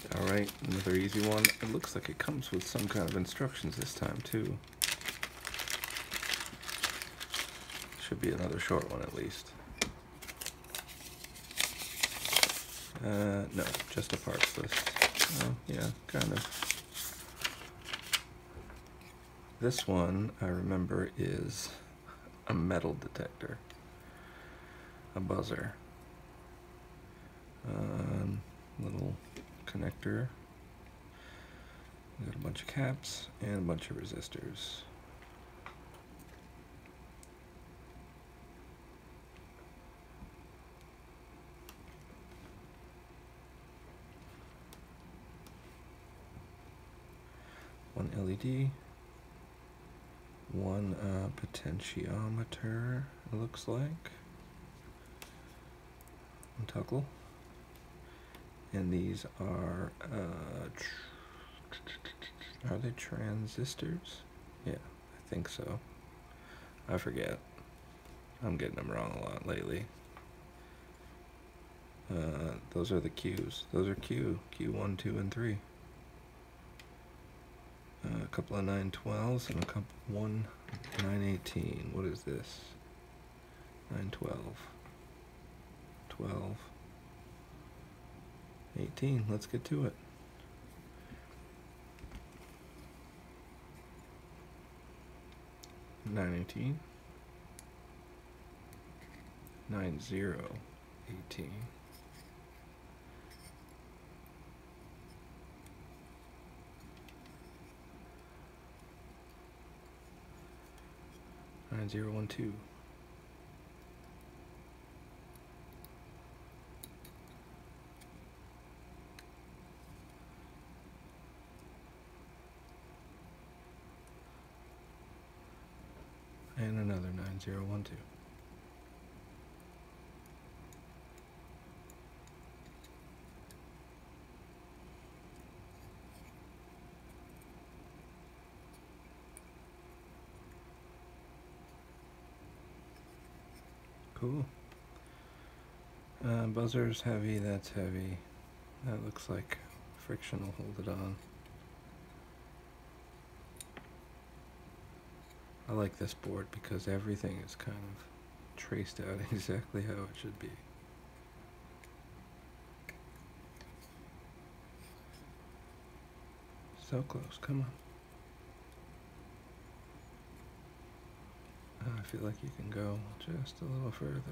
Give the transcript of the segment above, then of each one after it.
Alright, another easy one. It looks like it comes with some kind of instructions this time too. Should be another short one at least. No, just a parts list. Oh, yeah, kind of. This one, I remember, is a metal detector. A buzzer. Little connector. We got a bunch of caps and a bunch of resistors. One LED, one potentiometer, it looks like, one toggle, and these are they transistors? Yeah, I think so. I forget. I'm getting them wrong a lot lately. Those are the Qs. Those are Q1, 2, and 3. A couple of 912s and a couple 918. What is this? 912, 12, 18. Let's get to it. Nine 18, 9018. 9012. And another 9012. Cool. Buzzer's heavy, that's heavy. That looks like friction will hold it on. I like this board because everything is kind of traced out exactly how it should be. So close, come on. I feel like you can go just a little further.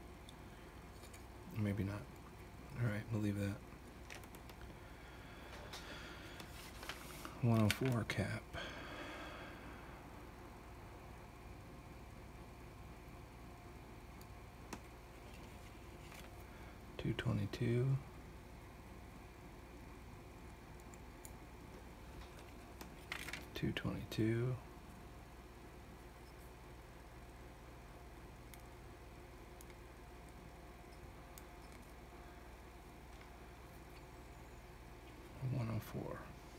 Maybe not. Alright, we'll leave that. 104 cap. 222. 222. 104.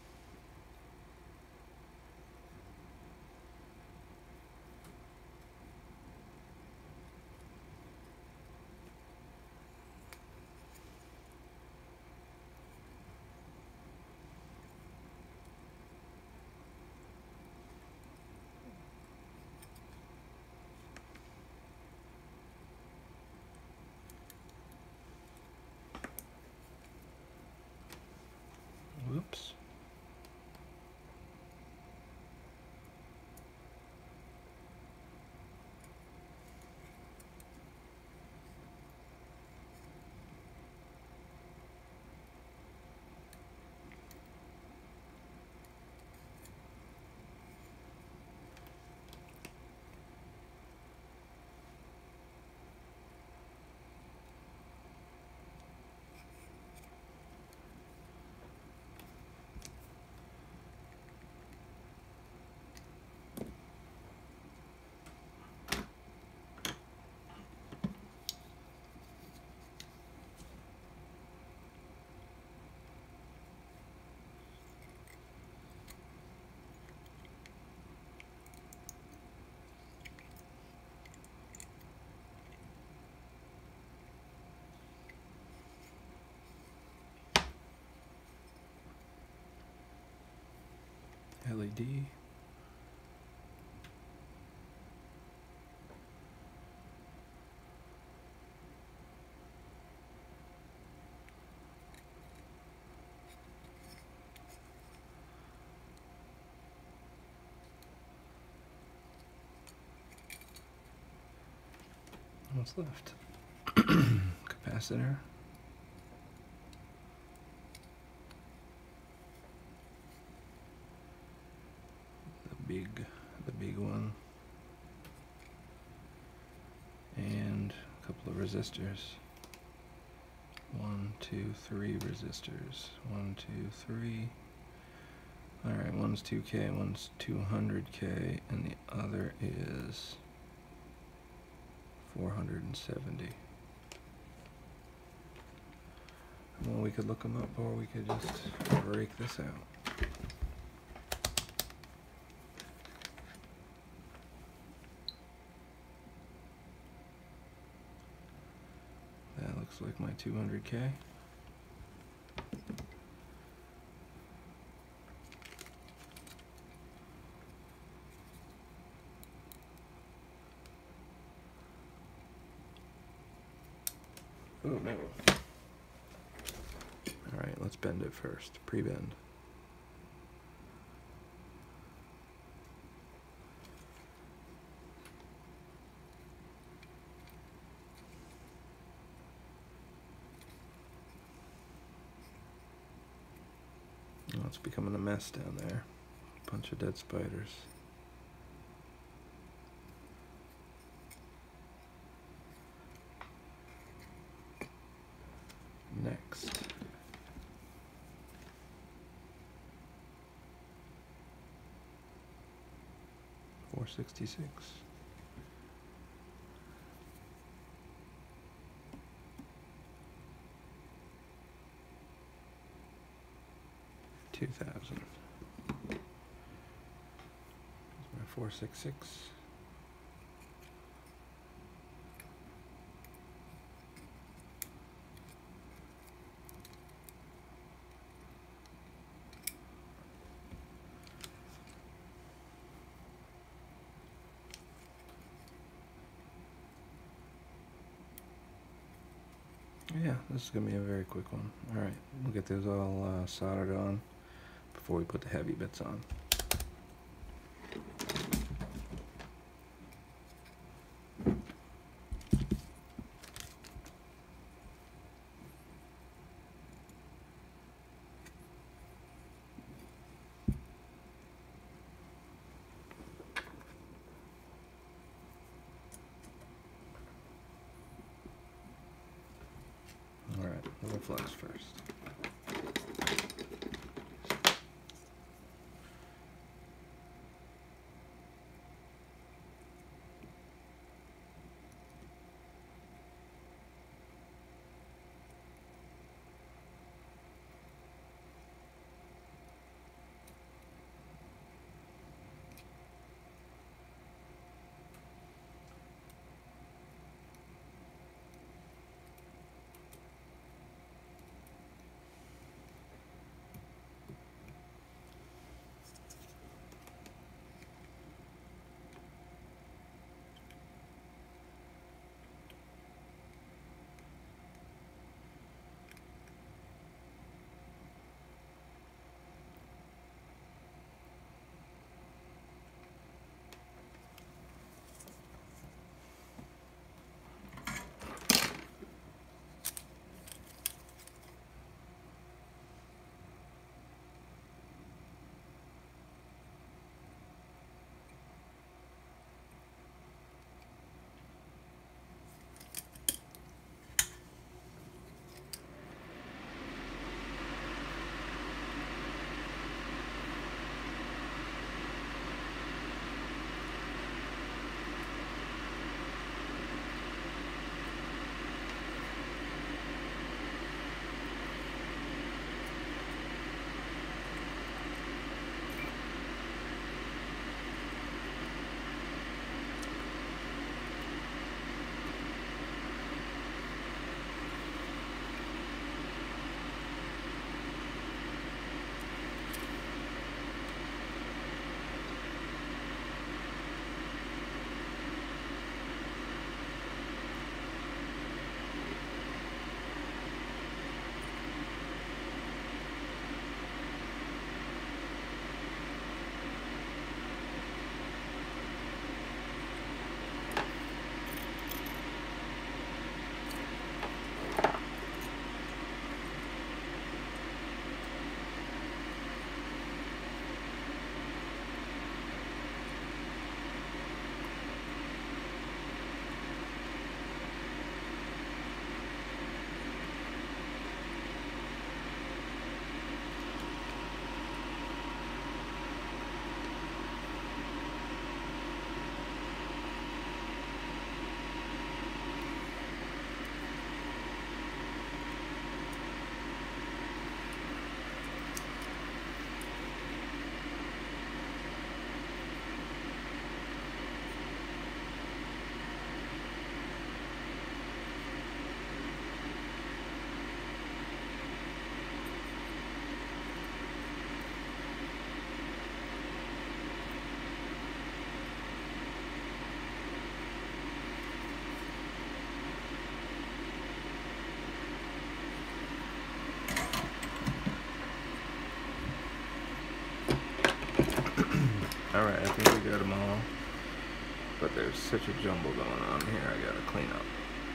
Whoops. LED. What's left? Capacitor. The big one. And a couple of resistors. 1, 2, 3 resistors. 1, 2, 3. Alright, one's 2K, one's 200K, and the other is 470. Well, we could look them up, or we could just break this out. That looks like my 200K. Oh no. Alright, let's bend it first. Pre-bend. Oh, it's becoming a mess down there. Bunch of dead spiders. Next. $466. $2,000. That's my 466. Yeah, this is going to be a very quick one. Alright, we'll get those all soldered on before we put the heavy bits on. Alright, we'll flux first. Alright, I think we got them all. But there's such a jumble going on here, I gotta clean up.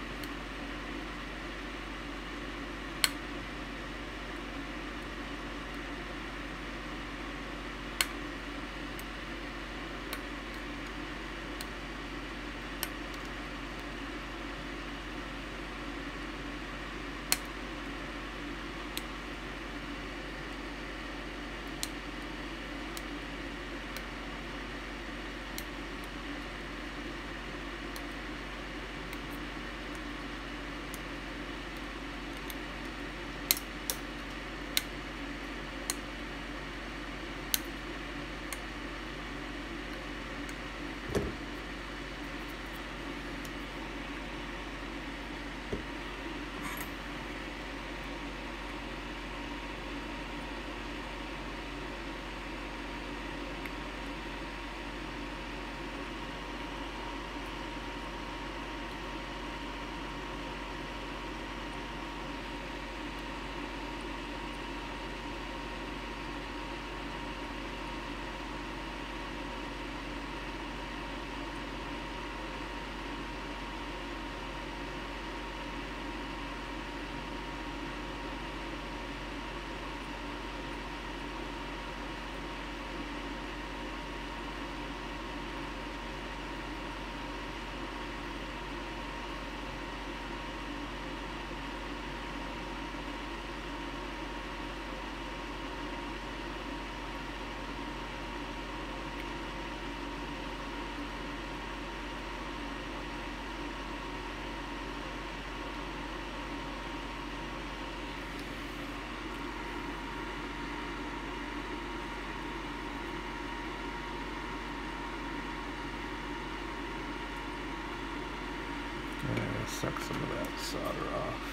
Suck some of that solder off.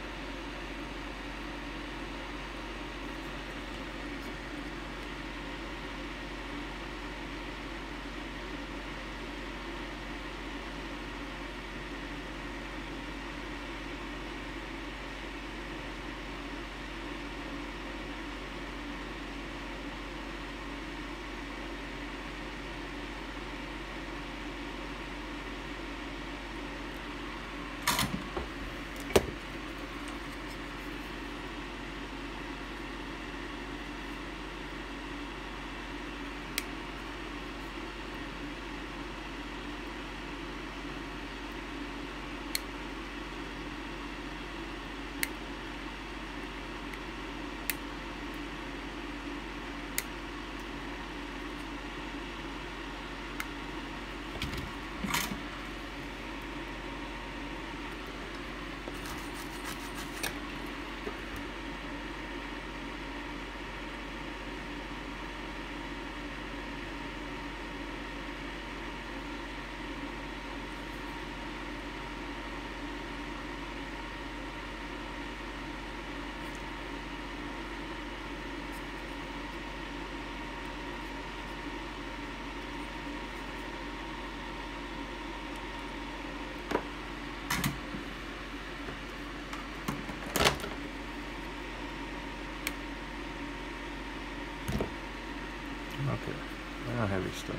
Okay, now heavy stuff.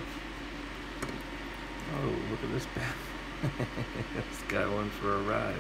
Oh, look at this bad. This guy went for a ride.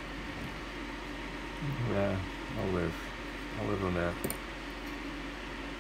Yeah, I'll live on that.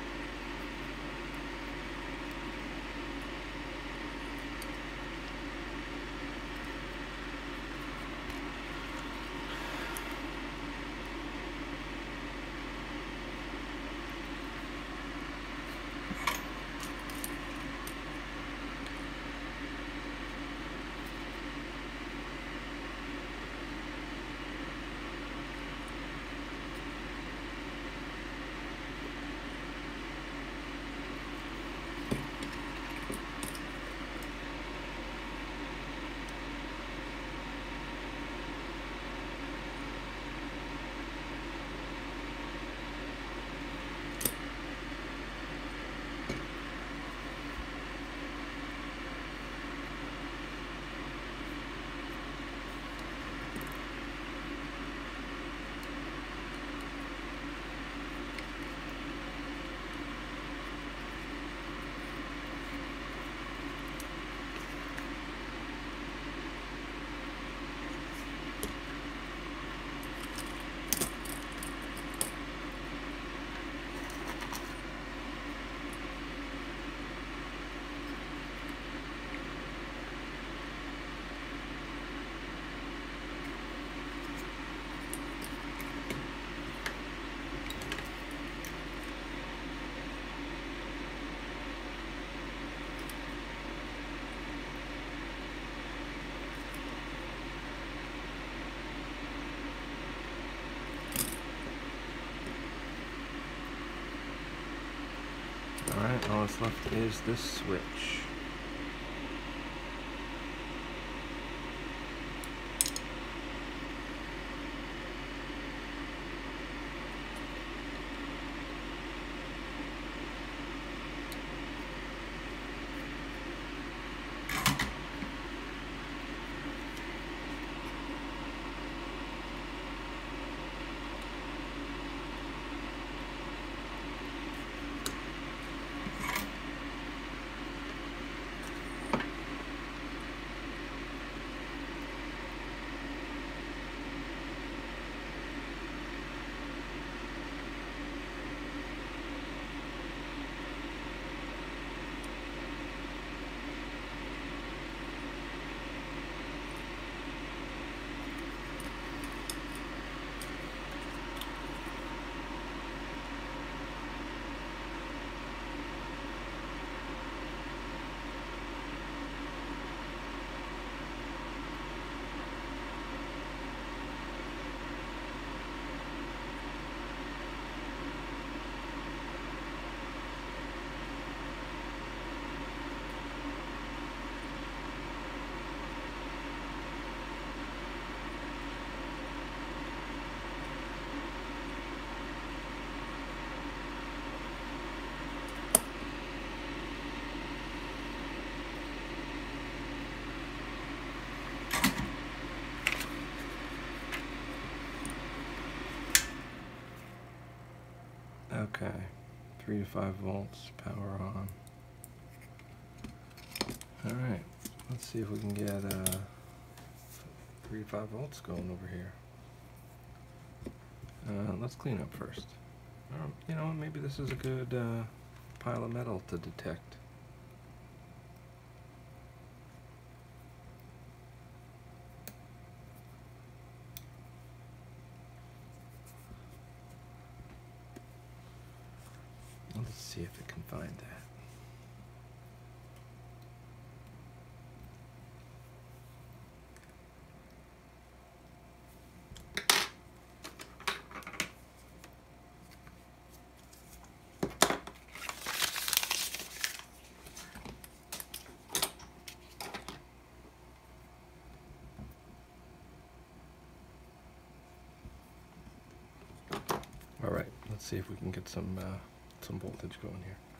what's left is this switch. Okay, 3 to 5 volts, power on. Alright, let's see if we can get 3 to 5 volts going over here. Let's clean up first. You know, maybe this is a good pile of metal to detect. Let's see if it can find that. All right, let's see if we can get some voltage going here.